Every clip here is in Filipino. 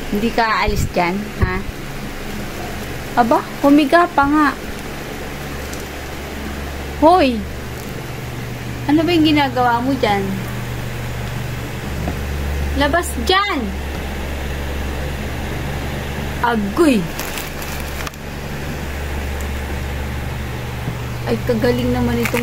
Hindi ka aalis dyan, ha? Aba, humiga pa nga. Hoy! Ano ba yung ginagawa mo dyan? Labas dyan! Agoy! Ay, kagaling naman itong...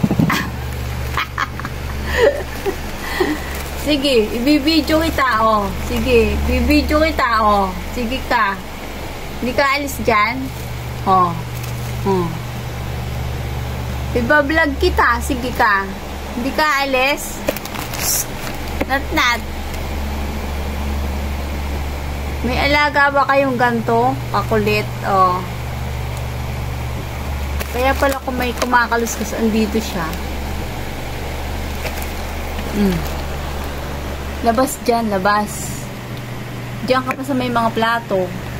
Sige, ibibidyo kita, oh. Sige, ibibidyo kita, oh. Sige ka. Hindi ka alis dyan? Oh. Oh. Ibablog kita. Sige ka. Hindi ka alis? Nat. May alaga ba kayong ganto? Kakulit, oh. Kaya pala kung may kumakaluskus, andito siya. Labas dyan, labas. Diyan ka pa sa may mga plato.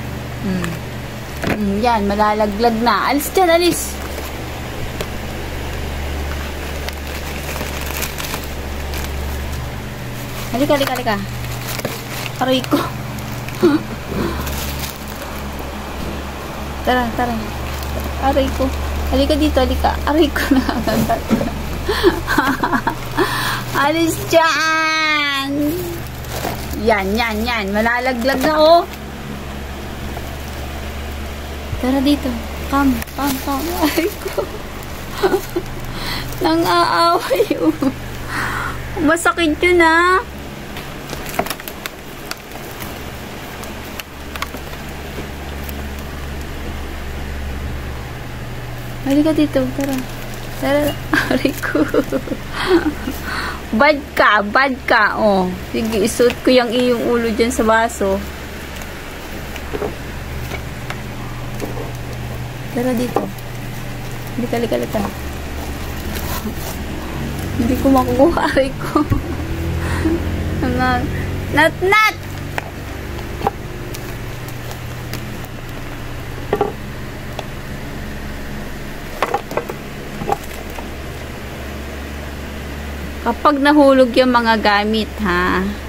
Yan, malalaglag na. Alis dyan, alis. Halika. Aray ko. Tara. Aray ko. Halika dito, halika. Aray ko na. Alis dyan! Yan. Malalaglag na, oh. Tara dito. Come. Aray ko. Nang-aaway, oh. Masakit yun, ah. Halika dito, tara. Aray ko. Bad ka, oh. Sige, isuot ko yung iyong ulo dyan sa baso. Tara dito. Halika. Hindi ko makukuha, aray ko. Nat! Kapag nahulog yung mga gamit, ha?